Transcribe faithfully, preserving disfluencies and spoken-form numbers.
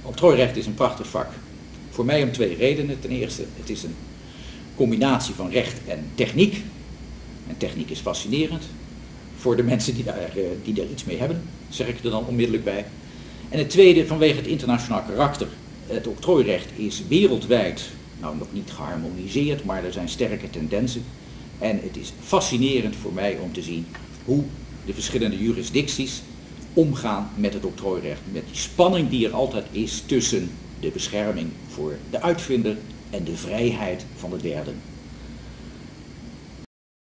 Octrooirecht is een prachtig vak. Voor mij om twee redenen. Ten eerste, het is een combinatie van recht en techniek. En techniek is fascinerend. Voor de mensen die daar, die daar iets mee hebben, zeg ik er dan onmiddellijk bij. En het tweede, vanwege het internationaal karakter. Het octrooirecht is wereldwijd, nou nog niet geharmoniseerd, maar er zijn sterke tendensen. En het is fascinerend voor mij om te zien hoe de verschillende jurisdicties omgaan met het octrooirecht. Met die spanning die er altijd is tussen de bescherming voor de uitvinder en de vrijheid van de derden.